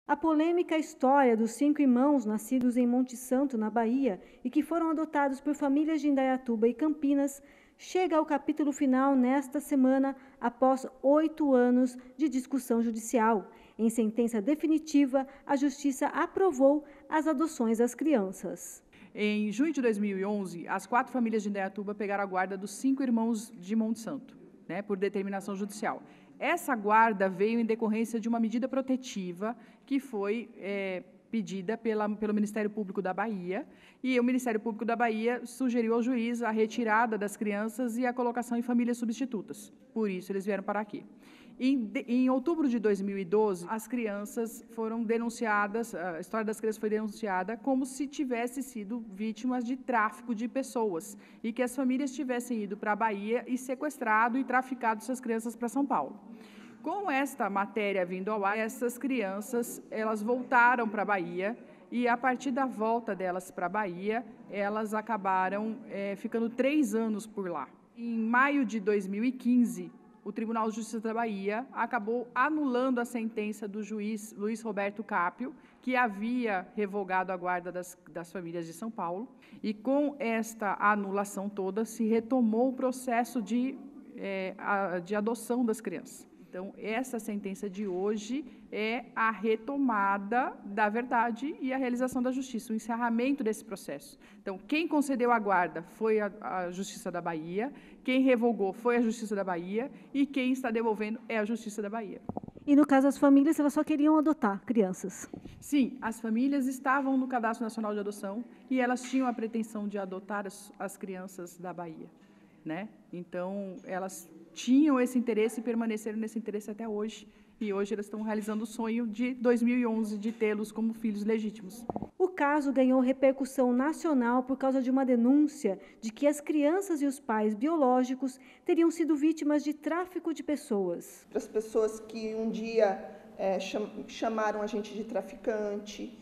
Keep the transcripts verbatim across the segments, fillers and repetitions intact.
A polêmica história dos cinco irmãos nascidos em Monte Santo, na Bahia, e que foram adotados por famílias de Indaiatuba e Campinas, chega ao capítulo final nesta semana, após oito anos de discussão judicial. Em sentença definitiva, a Justiça aprovou as adoções das crianças. Em junho de dois mil e onze, as quatro famílias de Indaiatuba pegaram a guarda dos cinco irmãos de Monte Santo, né, por determinação judicial. Essa guarda veio em decorrência de uma medida protetiva que foi é, pedida pela, pelo Ministério Público da Bahia, e o Ministério Público da Bahia sugeriu ao juiz a retirada das crianças e a colocação em famílias substitutas. Por isso, eles vieram para aqui. Em, em outubro de dois mil e doze, as crianças foram denunciadas, a história das crianças foi denunciada como se tivessem sido vítimas de tráfico de pessoas e que as famílias tivessem ido para a Bahia e sequestrado e traficado essas crianças para São Paulo. Com esta matéria vindo ao ar, essas crianças elas voltaram para a Bahia e, a partir da volta delas para a Bahia, elas acabaram é, ficando três anos por lá. Em maio de dois mil e quinze, o Tribunal de Justiça da Bahia acabou anulando a sentença do juiz Luiz Roberto Capio, que havia revogado a guarda das, das famílias de São Paulo, e com esta anulação toda se retomou o processo de, é, a, de adoção das crianças. Então, essa sentença de hoje é a retomada da verdade e a realização da justiça, o encerramento desse processo. Então, quem concedeu a guarda foi a, a Justiça da Bahia, quem revogou foi a Justiça da Bahia e quem está devolvendo é a Justiça da Bahia. E, no caso, as famílias, elas só queriam adotar crianças? Sim, as famílias estavam no Cadastro Nacional de Adoção e elas tinham a pretensão de adotar as, as crianças da Bahia, né? Então, elas tinham esse interesse e permaneceram nesse interesse até hoje. E hoje elas estão realizando o sonho de dois mil e onze de tê-los como filhos legítimos. O caso ganhou repercussão nacional por causa de uma denúncia de que as crianças e os pais biológicos teriam sido vítimas de tráfico de pessoas. Para as pessoas que um dia é, chamaram a gente de traficante,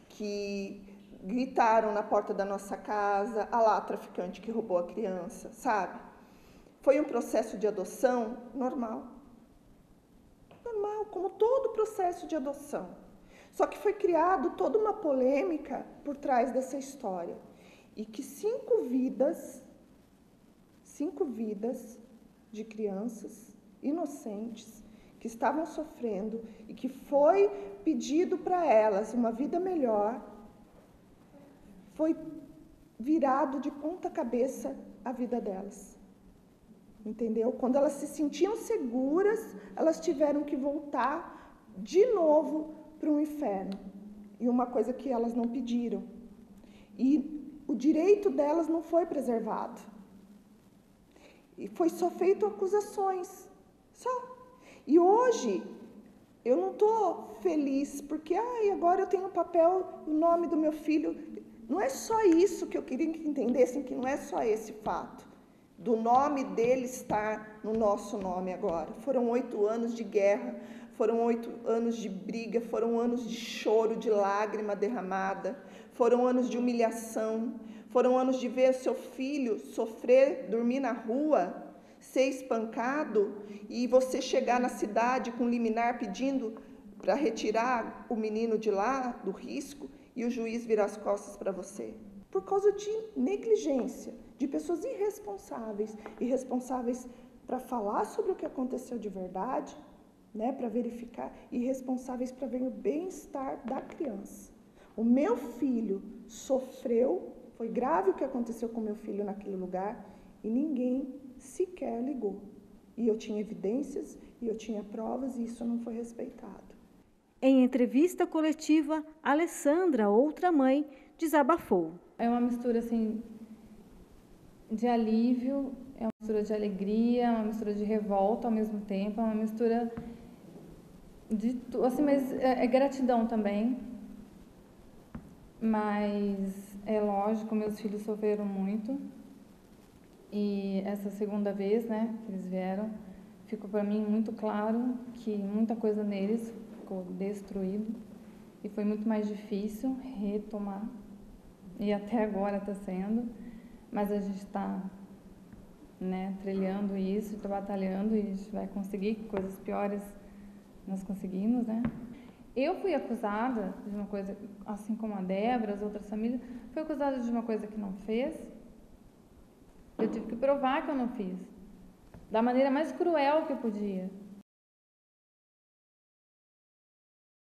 que gritaram na porta da nossa casa, ah lá, traficante que roubou a criança, sabe? Foi um processo de adoção normal. Normal, como todo processo de adoção. Só que foi criado toda uma polêmica por trás dessa história. E que cinco vidas, cinco vidas de crianças inocentes que estavam sofrendo e que foi pedido para elas uma vida melhor, foi virado de ponta cabeça a vida delas. Entendeu? Quando elas se sentiam seguras, elas tiveram que voltar de novo para o inferno. E uma coisa que elas não pediram. E o direito delas não foi preservado. E foi só feito acusações. Só. E hoje, eu não estou feliz, porque ai, agora eu tenho o papel, o nome do meu filho. Não é só isso que eu queria que entendessem, que não é só esse fato. Do nome dele estar no nosso nome agora. Foram oito anos de guerra, foram oito anos de briga, foram anos de choro, de lágrima derramada, foram anos de humilhação, foram anos de ver seu filho sofrer, dormir na rua, ser espancado, e você chegar na cidade com liminar pedindo para retirar o menino de lá, do risco, e o juiz virar as costas para você. Por causa de negligência, de pessoas irresponsáveis, irresponsáveis para falar sobre o que aconteceu de verdade, né, para verificar, irresponsáveis para ver o bem-estar da criança. O meu filho sofreu, foi grave o que aconteceu com meu filho naquele lugar, e ninguém sequer ligou. E eu tinha evidências, e eu tinha provas, e isso não foi respeitado. Em entrevista coletiva, Alessandra, outra mãe, desabafou. É uma mistura, assim, de alívio, é uma mistura de alegria, é uma mistura de revolta ao mesmo tempo, é uma mistura de, assim, mas é, é gratidão também, mas é lógico, meus filhos sofreram muito, e essa segunda vez, né, que eles vieram, ficou para mim muito claro que muita coisa neles ficou destruído, e foi muito mais difícil retomar, e até agora está sendo, mas a gente está, né, trilhando isso, está batalhando, e a gente vai conseguir. Coisas piores nós conseguimos, né? Eu fui acusada de uma coisa, assim como a Débora, as outras famílias, fui acusada de uma coisa que não fez. Eu tive que provar que eu não fiz, da maneira mais cruel que eu podia.